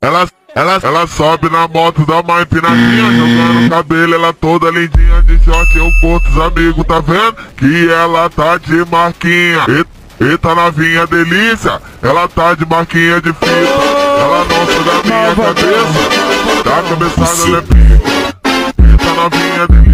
Ela sobe na moto, dá uma empinadinha, jogando o cabelo, ela toda lindinha de short, eu curto os amigos, tá vendo? Que ela tá de marquinha. Eita novinha delícia, ela tá de marquinha de fita. Ela não sai da minha cabeça, da cabeçada ela é pica. Eita novinha delícia.